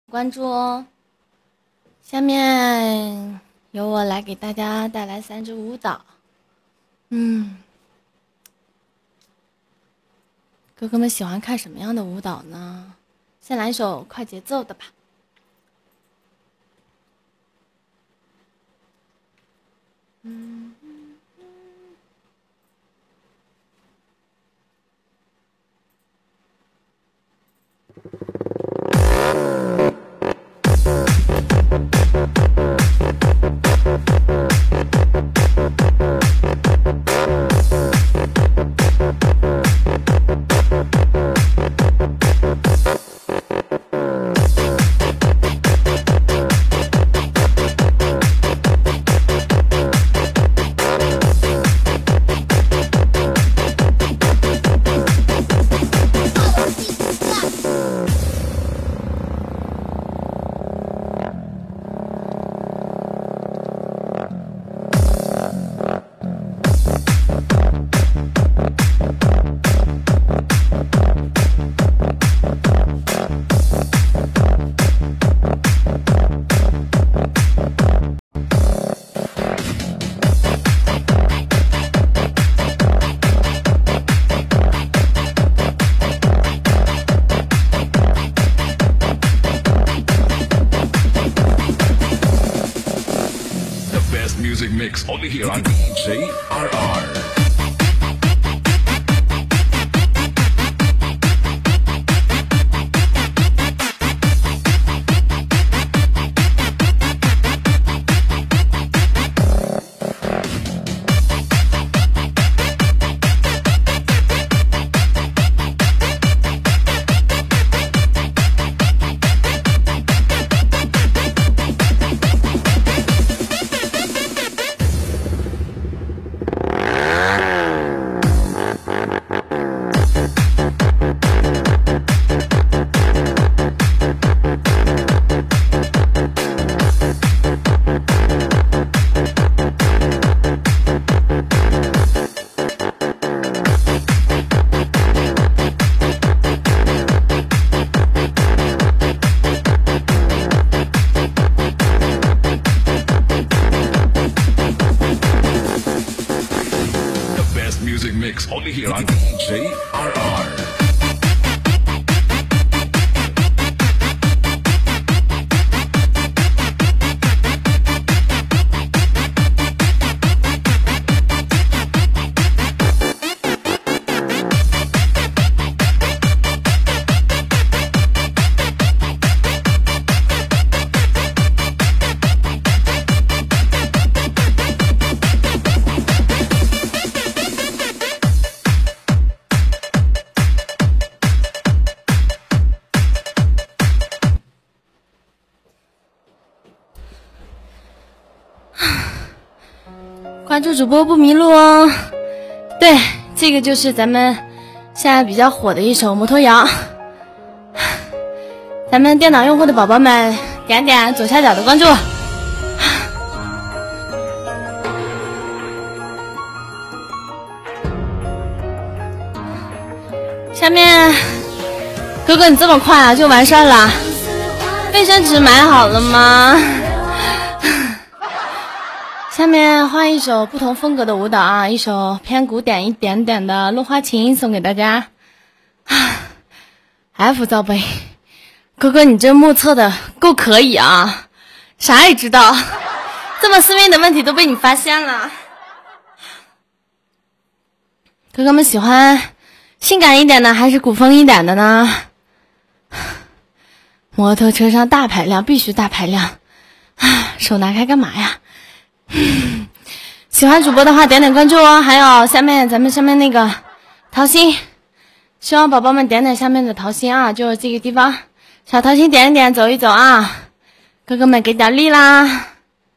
关注哦。下面由我来给大家带来3支舞蹈。哥哥们喜欢看什么样的舞蹈呢？先来一首快节奏的吧。 Music mix only here on DJ RR. Music mix only here on DJ RR. 关注主播不迷路哦。对，这个就是咱们现在比较火的一首摩托摇。咱们电脑用户的宝宝们，点点左下角的关注。下面，哥哥你这么快啊就完事儿了？卫生纸买好了吗？下面换一首不同风格的舞蹈啊，一首偏古典一点点的《落花情》送给大家。F 罩杯，哥哥你这目测的够可以啊，啥也知道，这么私密的问题都被你发现了。哥哥们喜欢性感一点的还是古风一点的呢？摩托车上大排量，必须大排量。手拿开干嘛呀？喜欢主播的话点点关注哦，还有下面咱们上面那个桃心，希望宝宝们点点下面的桃心啊，就是这个地方小桃心点一点，走一走啊，哥哥们给点力啦。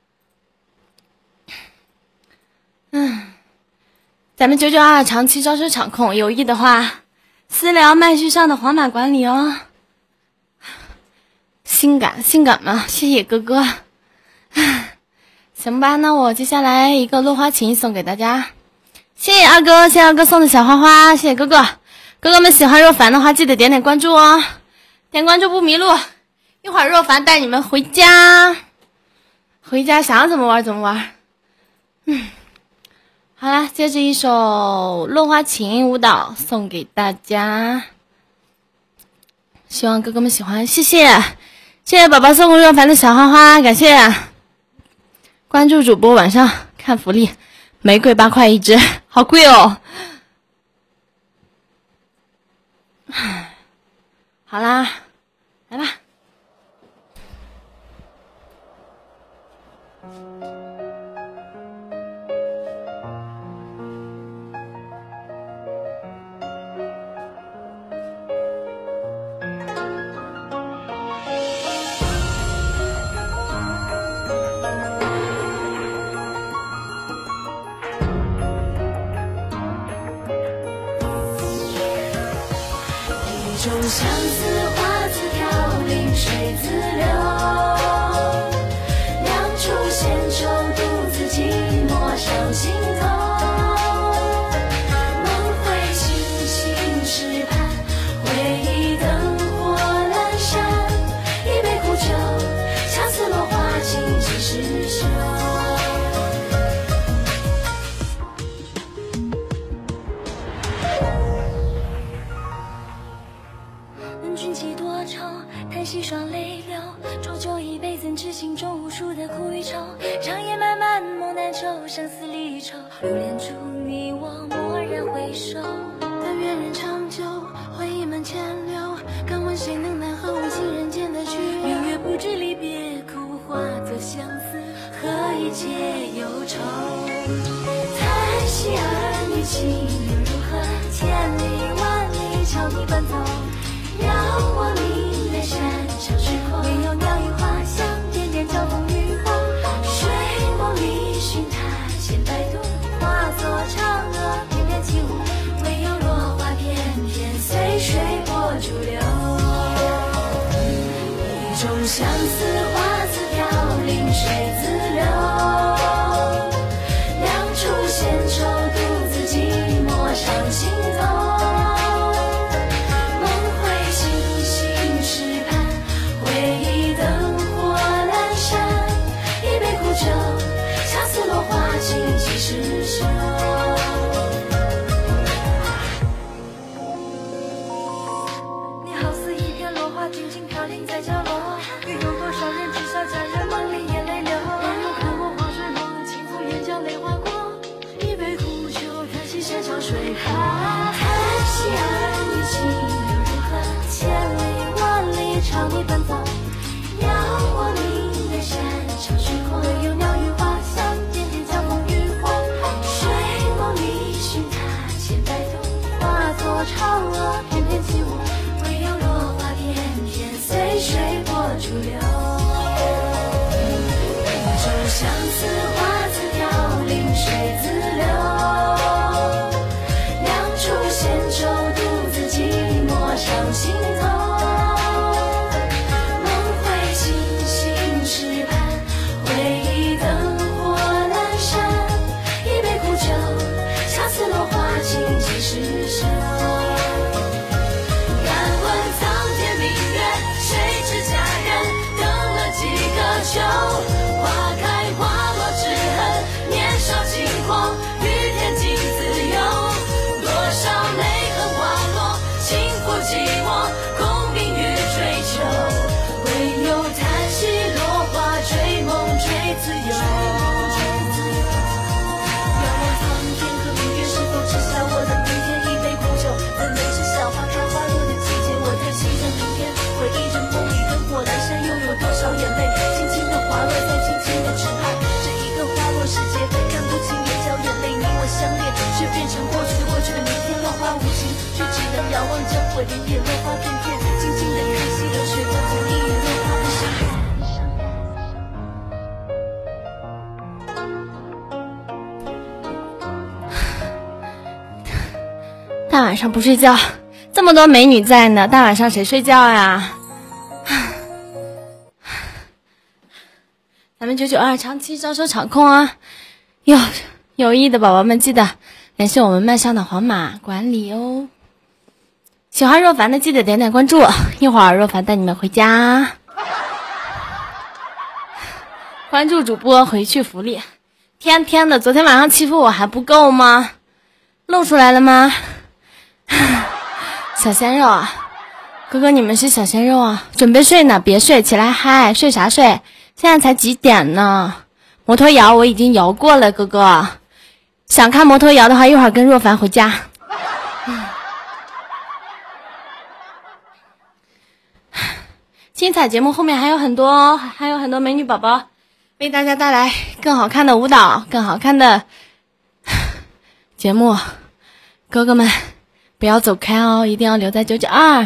咱们992长期招收场控，有意的话私聊麦序上的黄马管理哦。性感吗？谢谢哥哥。行吧，那我接下来一个落花情送给大家，谢谢二哥，谢谢二哥送的小花花，谢谢哥哥。哥哥们喜欢若凡的话，记得点点关注哦，点关注不迷路。 一会儿若凡带你们回家，回家想怎么玩怎么玩。好啦，接着一首《落花情》舞蹈送给大家，希望哥哥们喜欢，谢谢，谢谢宝宝送若凡的小花花，感谢。关注主播，晚上看福利，玫瑰8块一支，好贵哦。好啦，来吧。 一种相思花自飘零水自流，两处闲愁独自寂寞上心头。梦回星星石畔，回忆灯火阑珊，一杯苦酒，相思落花尽几时休。君几多愁，叹息双泪流，浊酒一杯，怎知心中无数的苦与愁。长夜漫漫梦难求，相思离愁，流连处你我蓦然回首。但愿人长久，回忆满千流，敢问谁能奈何无情人间的拘留。明月不知离别苦，化作相思，何以解忧愁。叹息儿女情又如何，千里万里朝你奔走。让我明泪山上虚空，唯有鸟语花香，点点交风雨后。睡梦里寻他千百度，化作嫦娥翩翩起舞。唯有落花翩翩，随水波逐流。一种相思花自飘零水自流，两处闲愁独自寂寞上心头。你好似一片落花，静静飘零在角落，又有多少人知晓佳人梦里眼泪流。让我看我花水梦，轻抚眼角泪划过，一杯苦酒，叹息山上水波。叹息儿女情又如何，千里万里朝你奔走。让我明月山上虚空，唯有鸟语花香，点点交风雨后。睡梦里寻他千百度，化作嫦娥翩翩起舞。唯有落花翩翩，随水波逐流。一种相思花自飘零水自流，两处闲愁独自寂寞上心头。花开花落之痕，年少轻狂，与天尽自由。多少泪痕滑落，轻抚寂寞，功名与追求。唯有叹息落花，追梦追自由。遥望苍天和明月，是否知晓我的明天？一杯苦酒，怎能知晓花开花落的季节？我叹息着明天，回忆着梦里灯火阑珊，又有多少眼泪滑落在轻轻的指畔。这一个花落时节，看不清眼角眼泪，你我相恋，却变成过去的明天。落花无情，却只能遥望着我的眼，落花片片，静静的看溪流水，不经意与落花的相遇。 大晚上不睡觉，这么多美女在呢，大晚上谁睡觉呀？咱们992长期招收场控啊！有意的宝宝们记得联系我们麦上的黄马管理哦。喜欢若凡的记得点点关注，一会儿若凡带你们回家。 关注主播回去福利。天天的，昨天晚上欺负我还不够吗？露出来了吗？小鲜肉啊，哥哥你们是小鲜肉啊，准备睡呢，别睡，起来嗨，睡啥睡？现在才几点呢？摩托摇我已经摇过了，哥哥，想看摩托摇的话，一会儿跟若凡回家。精彩节目后面还有很多美女宝宝为大家带来更好看的舞蹈，更好看的节目，哥哥们不要走开哦，一定要留在992。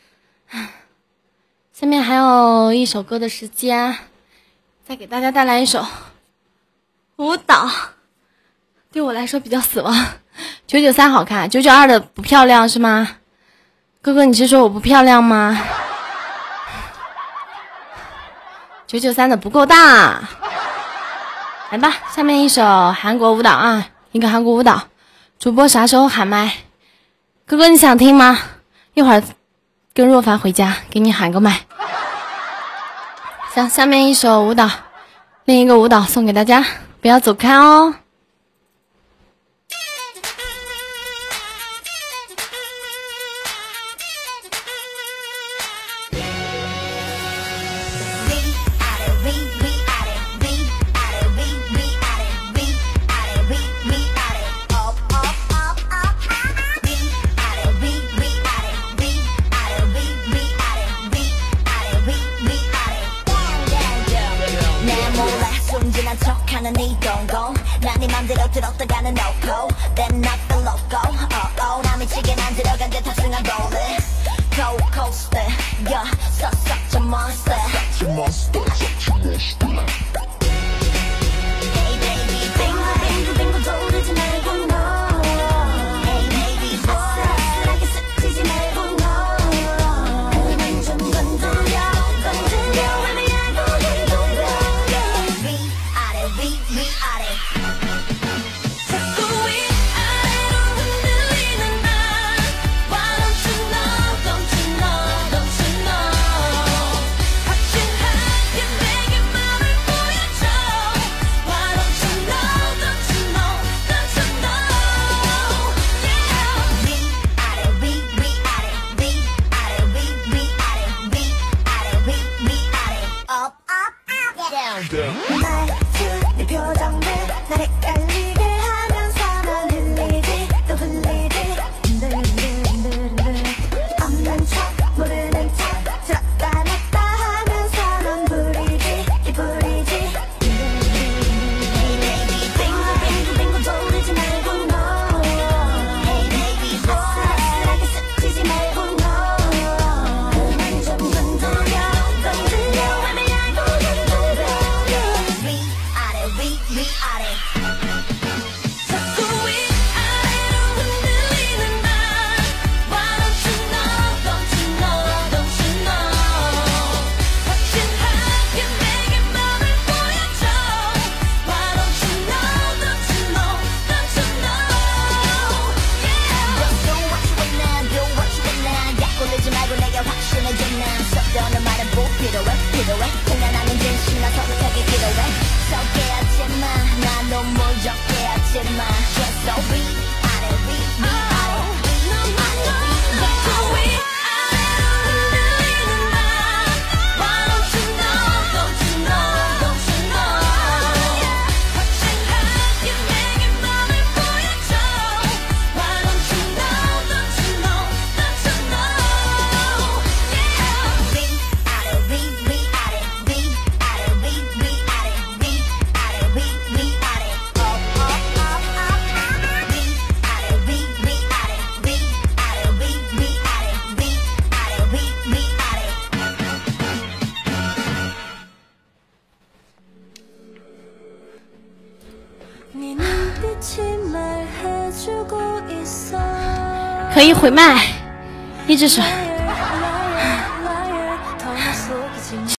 下面还有一首歌的时间，再给大家带来一首舞蹈，对我来说比较死亡。993好看，992的不漂亮是吗？哥哥你是说我不漂亮吗？993的不够大。来吧，下面一首韩国舞蹈啊，一个韩国舞蹈。主播啥时候喊麦？哥哥你想听吗？一会儿跟若凡回家给你喊个麦。行，下面一首舞蹈，另一个舞蹈送给大家，不要走开哦。可以回麦，一只手。